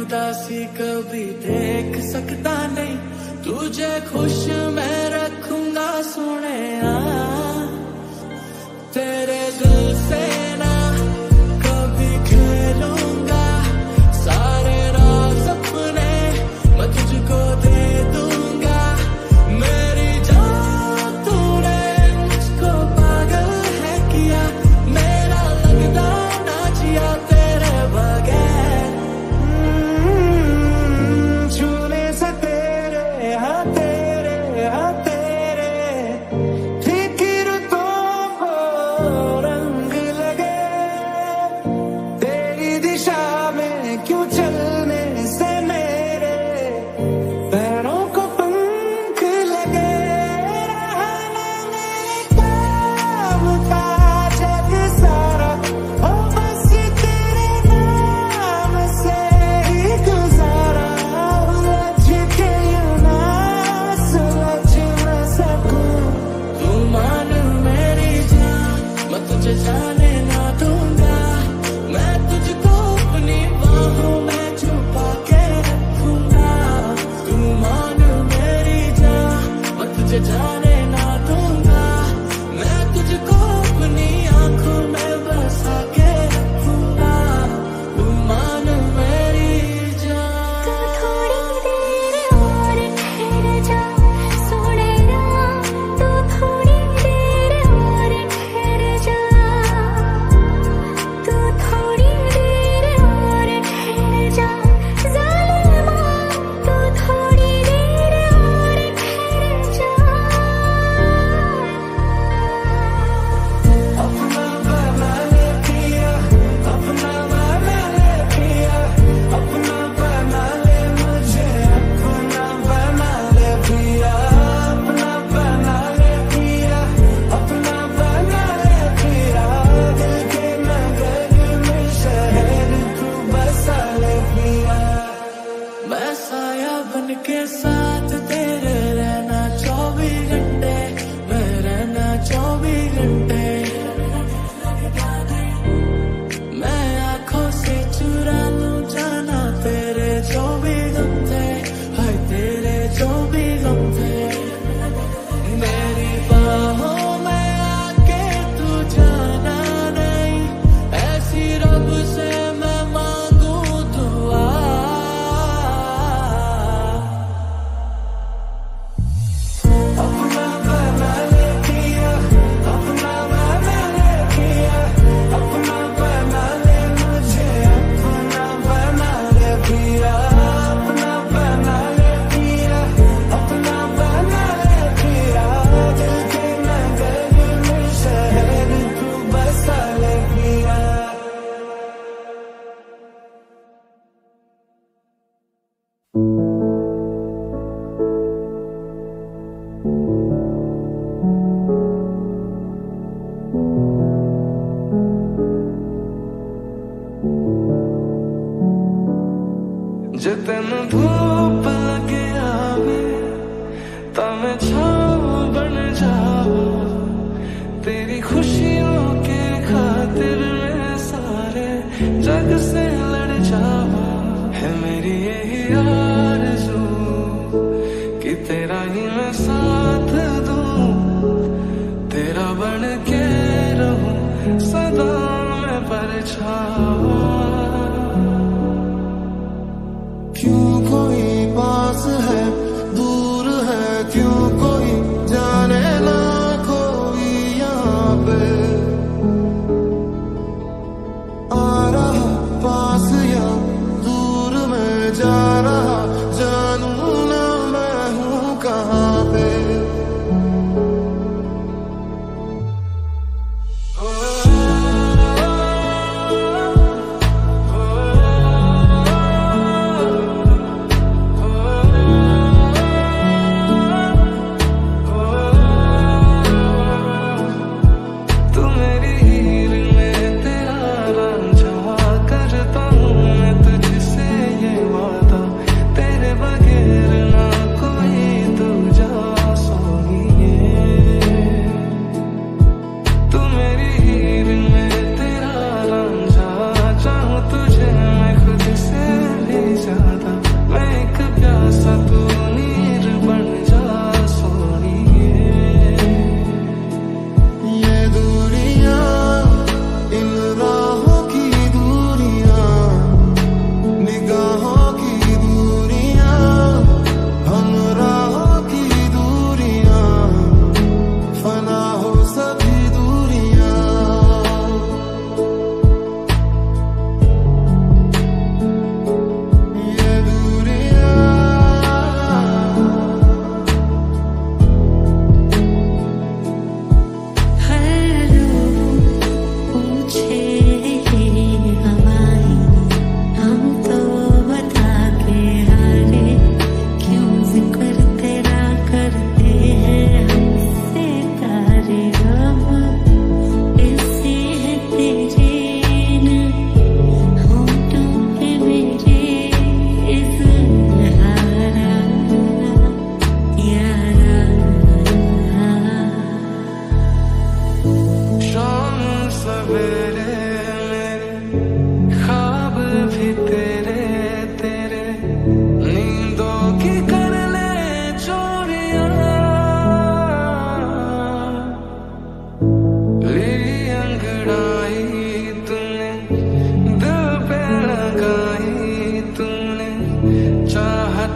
उदासी कभी देख सकता नहीं, तुझे खुश मैं रखूंगा सोने। तेरे दिल से ना कभी खेलूंगा, सारे राज अपने मैं तुझको दे दूंगा। मेरी जान तूने मुझको पागल है किया, मेरा लगता ना जिया तेरे बगैर। छूने से तेरे हाँ तेरे फिक्र तो हो रंग लगे, तेरी दिशा में क्यों चलने से मेरे पैरों को पंख लगे। रहना मेरे काम का जग सारा हो बस तेरे नाम से ही गुजारा। उलझ के यूं ना सुलझ न सकूं, तू मान मेरी जान मैं तुझे जाने ना दूंगा। मैं तुझको अपनी बाहों में छुपा के रखूंगा। तू मान मेरी जान मैं तुझे जाने ना दूंगा। मैं तुझको अपनी आंखों में बसा के रखूंगा। तू मान मेरी जान। तू थोड़ी देर और ठहर जा सोने राम, तू थोड़ी देर और ठहर जा, तू थोड़ी देर और ठहर जा ज़ालिमा, तू थोड़ी देर और ठहर जा। अपना बना ले पिया, अपना बना ले पिया, अपना बना ले मुझे, अपना बना ले पिया, अपना बना ले पिया, अपना बना ले पिया। दिल के नगर में शहर तू बसा ले पिया। मैं साया बन के साथ तेरे रहना 24 घंटे, मैं रहना 24 घंटे। मैं आंखों से चुरा लूं जाना तेरे जो भी गम थे, हाय तेरे जो भी गम थे। मेरी बाहों में आके तू जाना नहीं, ऐसी रब से मैं मांगू दुआ। अपना बना ले पिया, अपना बना ले पिया, अपना बना ले मुझे, अपना बना ले पिया, अपना बना ले पिया, अपना बना ले पिया। दिल के नगर में शहर तू बसा ले पिया। जे तेन धूप लगे आवे तां मैं छाव बन जावा, तेरी खुशियों के खातिर मैं सारे जग से लड़ जावा। है मेरी यही आरज़ू कि तेरा ही मैं साथ दूं, तेरा बन के रहूं सदा मैं परछावा। क्यों कोई पास है दूर है, क्यों कोई जाने ना कोई यहाँ पे। आ रहा पास या दूर में जा रहा, जानू ना मैं हूँ कहाँ पे।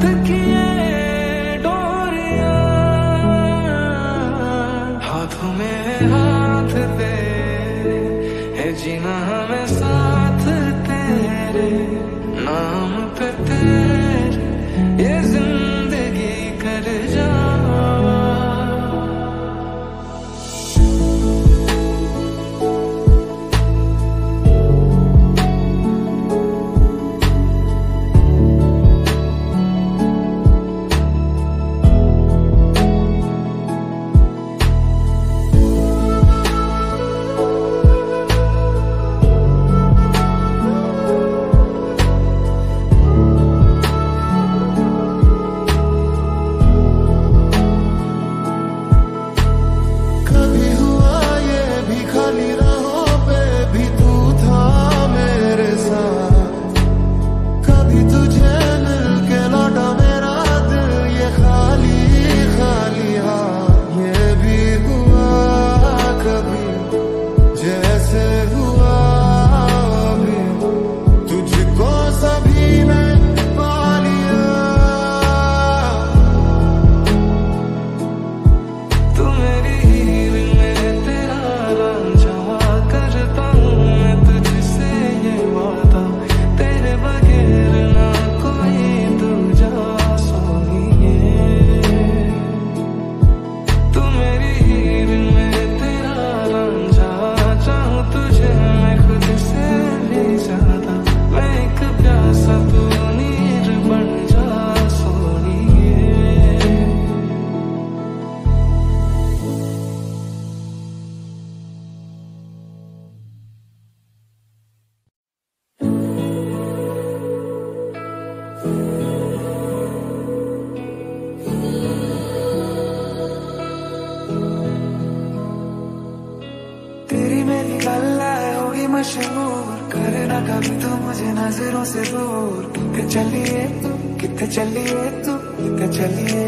हाथ किए डोरियां, हाथों में हाथ तेरे है जीना हमें साथ तेरे नाम पे तेरे ये जिंदगी कर जा। मशहूर करना कभी तो मुझे नजरों से दूर। कितने चलिए तू, कितने चलिए तू, कितने चलिए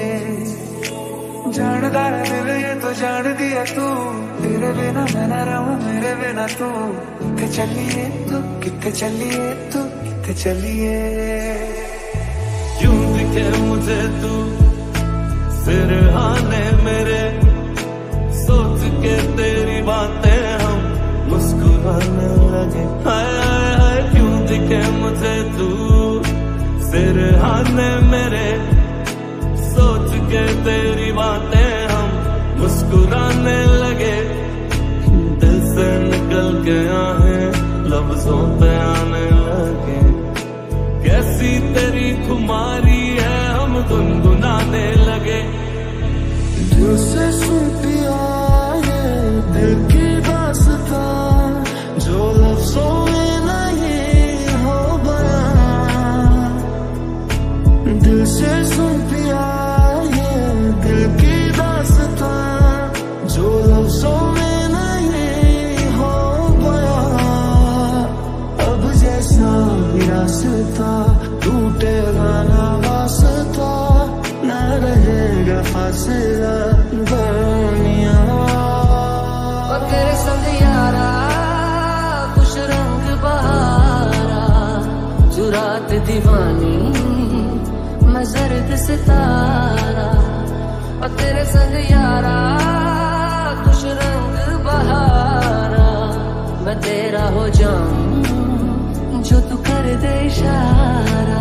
जानदा है दिल ये तो जान दिया तू। तेरे बिना मैं ना रहूं मेरे बिना तू। कितने चलिए तू, कितने चलिए तू, कितने चलिए। क्यों दिखे मुझे तू सिरहाने मेरे, सोच के तेरी बातें हम मुस्कुराने लगे। हाय हाय हाय क्यों दिखे मुझे तू सिरहाने मेरे, सोच के तेरी बातें हम मुस्कुराने लगे। दिल से निकल गया है लफ्जों पे आने लगे। कैसी तेरी खुमारी है हम गुनगुनाने लगे। दिल से सुन पिया ये दिल की दास्तां जो लफ्जों में नहीं हो बयां। दिल से सुन पिया ये दिल की दास्तां जो लफ्जों में नहीं हो बयां। अब जैसा रास्ता टूटेगा ना वास्ता, न रहेगा फासला दुनिया। और तेरे संग यारा खुश रंग बहारा, जो रात दीवानी मैं जर्द सितारा। और तेरे संग यारा खुश रंग बहारा, मैं तेरा हो जाऊं जो तू कर दे इशारा।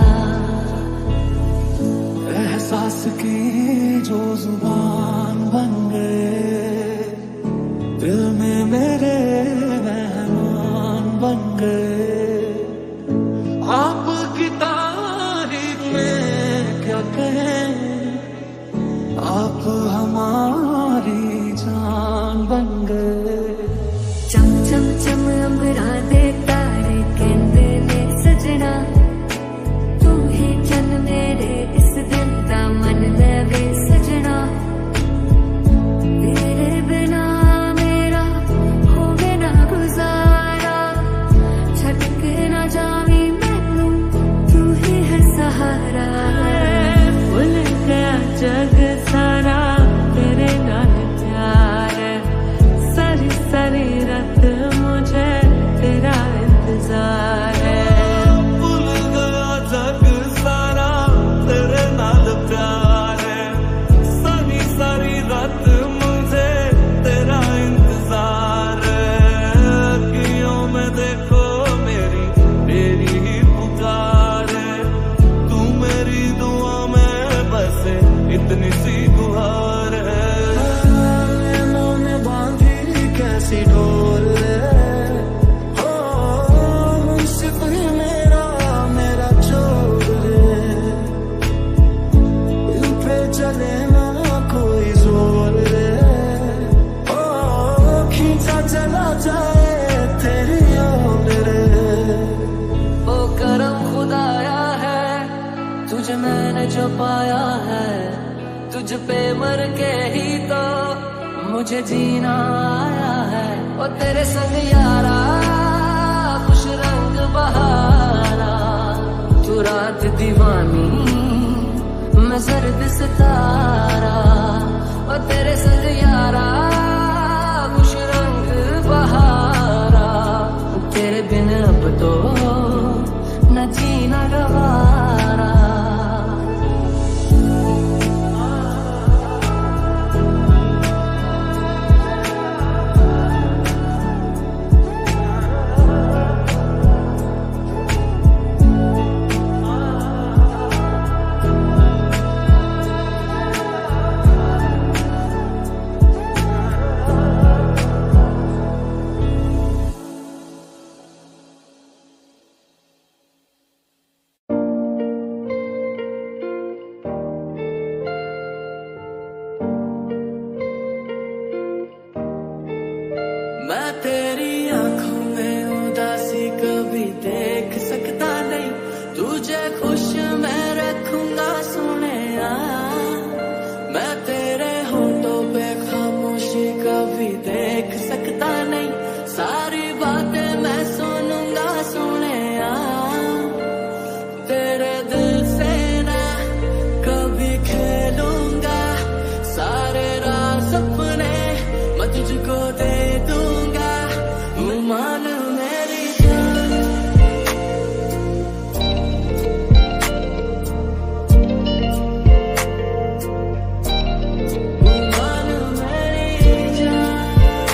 एहसास की जो जुबान बन गए, दिल में मेरे मेहमान बन गए। आपकी तारीफ में क्या कहें, आप हमारी जान बन गए। चम चम चम अंबरा दे तारे कहंदे ने सजना, तू ही चन मेरे इस दिन दा मन लवे सजना। तुझे मैंने जो पाया है, तुझ पे मर के ही तो मुझे जीना आया है। ओ तेरे संग यारा खुश रंग बहारा, तू रात दीवानी मैं जर्द सितारा। ओ तेरे संग यारा खुश रंग बहारा, तेरे बिन अब तो न जीना गवारा। मैं तेरी आंखों में उदासी कभी देख सकता नहीं, तुझे खुश मैं रखूंगा सोनिया। मैं तेरे होठों पे खामोशी कभी देख सकता नहीं, सारी बातें मैं सुनूंगा सोनिया। तेरे दिल से ना कभी खेलूंगा, सारे राज अपने मैं तुझको दे दूंगा। मान मेरी जान, मान मेरी जान,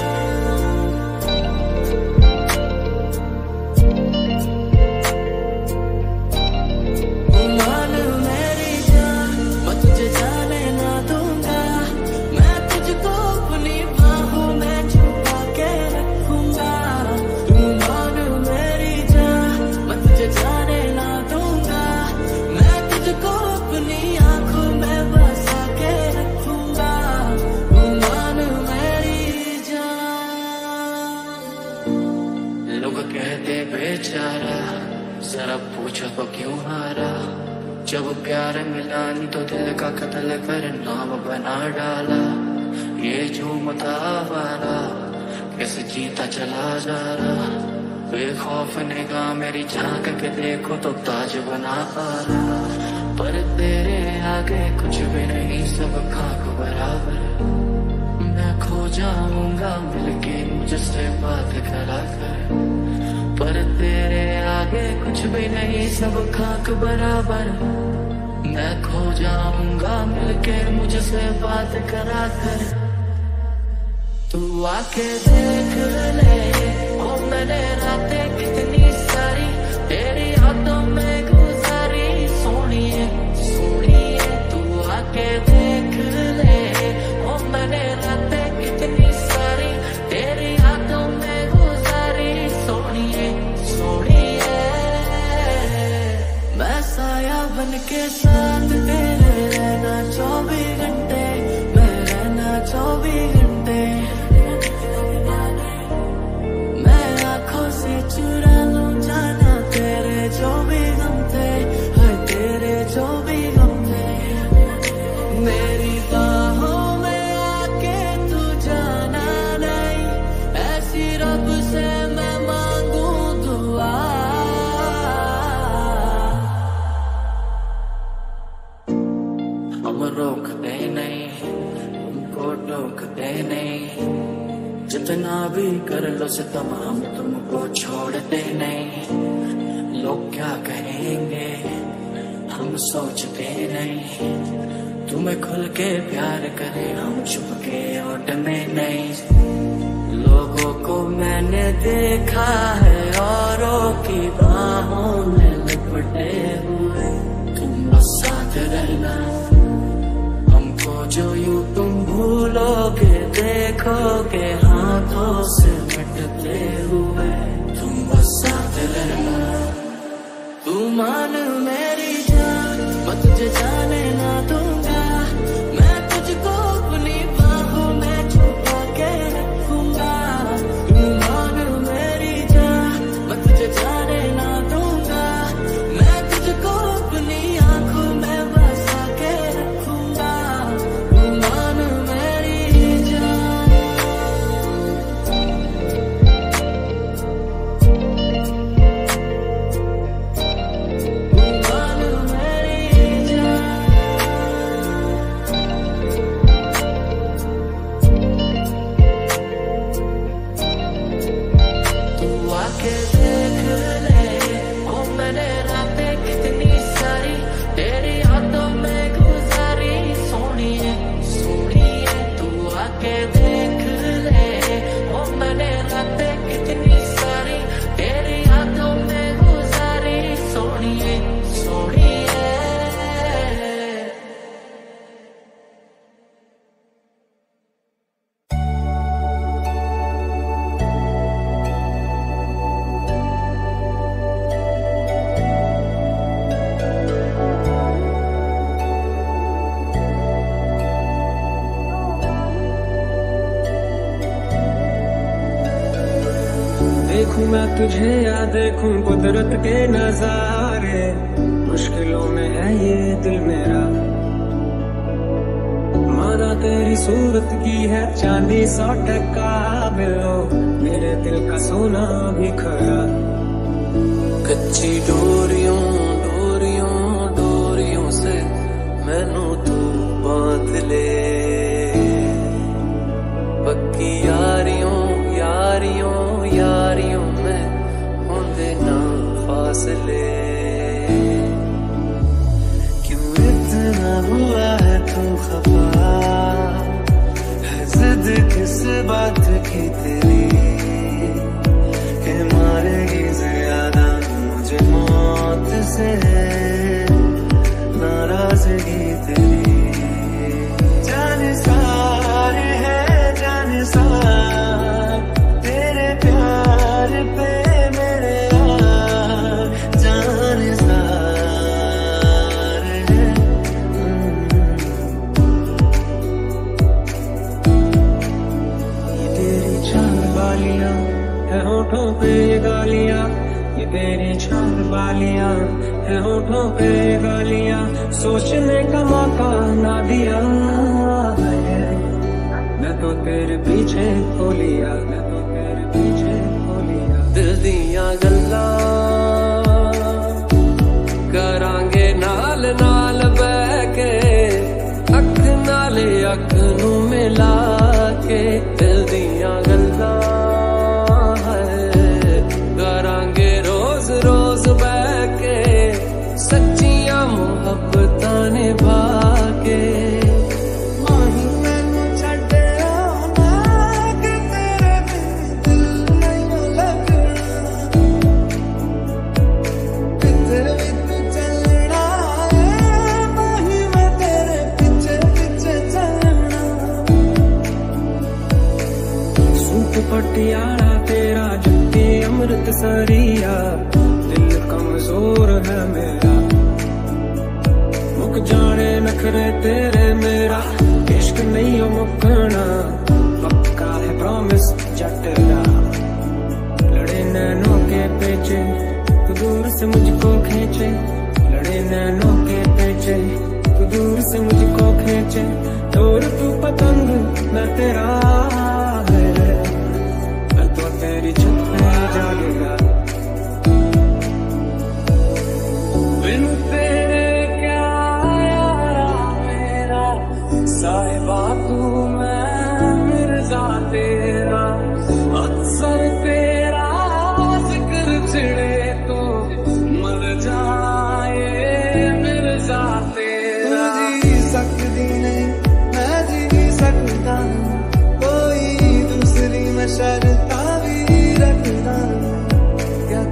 मान मेरी जान। मैं तुझे जाने ना दूंगा, मैं तुझको अपनी बाहों में छुपा के रखूंगा। तू मान मेरी जान, मैं तुझे जाने ना दूंगा, मैं तुझको अपनी आंखों में बसा के रखूंगा। तू मान मेरी जान। लोग कहते बेचारा, जरा पूछो तो क्यों हारा। जब प्यार मिला नहीं तो दिल का कत्ल कर नाम बना डाला। ये झूमता आवारा कैसे जीता चला जा रहा, बेखौफ निगाह मेरी झांक के देखो तो ताज बना आ रहा। पर तेरे आगे कुछ भी नहीं, सब खाक बराबर। मैं खो जाऊंगा मिलके मुझसे बात करा कर, पर तेरे आगे कुछ भी नहीं, सब खाक बराबर। मैं खो जाऊंगा मिलके मुझसे बात करा कर। तू आके देख ले ओ मैंने रातें कितनी सारी तेरी यादों में गुजारी। सोनिए सोनिए तू आके देख ले ओ मैंने रातें कितनी सारी तेरी यादों में गुजारी। सोनिए सोनिए मैं साया बन के साथ तेरे रहना 24 घंटे, मैं रहना 24 घंटे। मैं आंखों से चुरा लूं जाना तेरे जो भी गम थे, हर तेरे जो भी गम थे। मेरी बाहों में आके तू जाना नहीं, ऐसी रब से मैं मांगू दुआ। हम रोकते नहीं, उनको टोकते नहीं, जितना भी कर लो सितम हम तुमको छोड़ते नहीं। लोग क्या कहेंगे हम सोचते नहीं, तुम्हें खुल के प्यार करें हम छुप के ओटने नहीं। लोगों को मैंने देखा है औरों की बाहों में लिपटे हुए, तुम बस साथ रहना हमको जो यूं तुम भूलोगे देखोगे हाथों से मिटते हुए। तुम बस साथ रहना, तू मान मेरी जान, मैं तुझे जाने ना दूंगा, मैं तुझको अपनी बाहों में छुपा के रखूंगा। तू मान मेरी जान, मैं तुझे जाने ना दूंगा, मैं तुझको मैं तुझे या देखूं कुदरत के नजारे, मुश्किलों में है ये दिल मेरा। माना तेरी सूरत की है चांदी 100% बिलो, मेरे दिल का सोना भी खरा। कच्ची डोरियों डोरियों डोरियों से मैनू तू बांध ले, पक्की यारियों यारियों यारियों में होंदे ना फासले। क्यों इतना हुआ है तू खफा, है जिद किस बात की तेरी, के मारेगी ज्यादा मुझे मौत से नाराजगी तेरी। जाने सारे है जाने सार तेरे प्यार पे मेरे यार, जाने सारे है। ये तेरी चांद बालियां है होठों पे गालियां, ये तेरी चांद बालियां है होठों पे गालियां, सोचने का मौका ना दिया है। मैं तो तेरे पीछे हो लिया, मैं तो तेरे पीछे हो लिया। दिल दियां गल्लां करांगे नाल नाल बह के, अख नाले अख नू मिला के। दिल दियां गल्लां सच्चियां मुहब्बतां निभा के। माही मैनू छड्डे ना कि तेरे बिन दिल नहीं लगना, किधर भी तू चलना है माही मैं तेरे पीछे पीछे चलना। सूट पटियाला तेरा जुत्ती अमृत सरिया, दिल कमजोर है मेरा। मुक जाने नखरे तेरे मेरा, इश्क नहीं हो मुकना, पक्का है प्रॉमिस जटरा। लड़े नैनों के पेचे तू दूर से मुझको खींचे, लड़े नैनों के पेचे तू दूर से मुझको खींचे। और तू पतंग मैं तेरा है, मैं तो तेरी छत पे जागेगा। बिन तेरे क्या यारा मेरा, साहिबा तू मैं मिर्जा तेरा। अक्सर तेरा जिक्र छिड़े तो मर जाए मिर्जा तेरा। तू जी सकती नहीं मैं जी सकता, कोई दूसरी मैं शर्ता भी रखता। क्या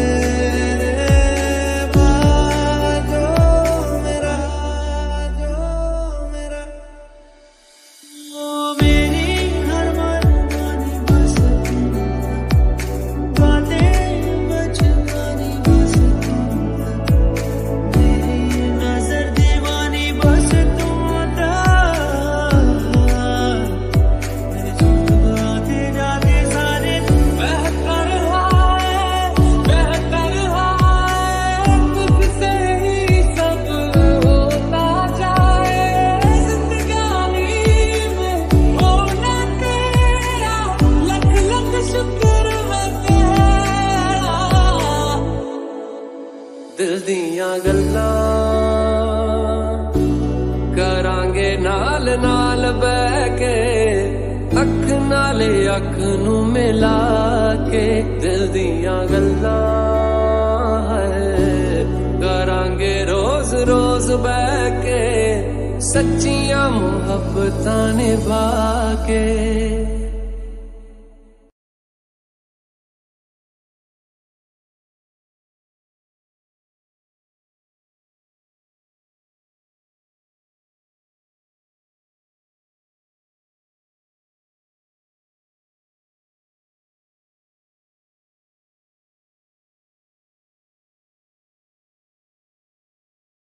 दिल दियां गल्लां करांगे नाल नाल बह के, अख नाले अख नू मिला के। दिल दियां गल्लां करांगे रोज रोज बह के, सच्चियां मुहब्बतां निभा के।